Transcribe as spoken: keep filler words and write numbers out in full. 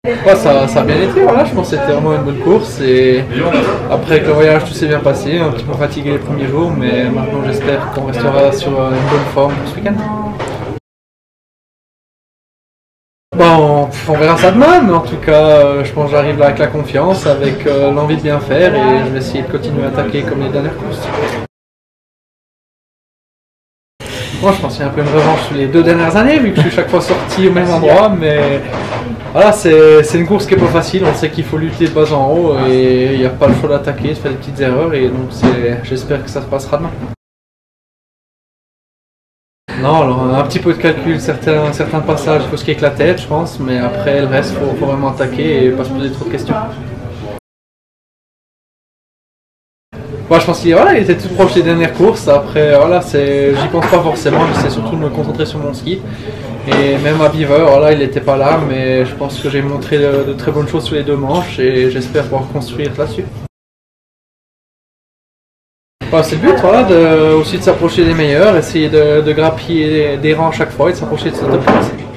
Ouais, ça, ça a bien été, voilà, je pense que c'était vraiment une bonne course et après avec le voyage tout s'est bien passé, un petit peu fatigué les premiers jours mais maintenant j'espère qu'on restera sur une bonne forme pour ce week-end. Bon, on verra ça demain, mais en tout cas je pense que j'arrive là avec la confiance, avec euh, l'envie de bien faire et je vais essayer de continuer à attaquer comme les dernières courses. Moi je pense qu'il y a un peu une revanche sur les deux dernières années vu que je suis chaque fois sorti au même endroit, mais voilà, c'est une course qui est pas facile, on sait qu'il faut lutter de bas en haut et il n'y a pas le choix d'attaquer, de faire des petites erreurs et donc j'espère que ça se passera demain. Non, alors un petit peu de calcul, certains, certains passages, il faut se kicker la tête je pense, mais après le reste, il faut, faut vraiment attaquer et pas se poser trop de questions. Moi je pense qu'il voilà, il était tout proche des dernières courses, après voilà, j'y pense pas forcément, j'essaie surtout de me concentrer sur mon ski. Et même à Beaver, voilà, il n'était pas là, mais je pense que j'ai montré de, de très bonnes choses sur les deux manches et j'espère pouvoir construire là-dessus. Voilà, c'est le but, voilà, de, aussi de s'approcher des meilleurs, essayer de, de grappiller des rangs à chaque fois et de s'approcher de ce top quinze.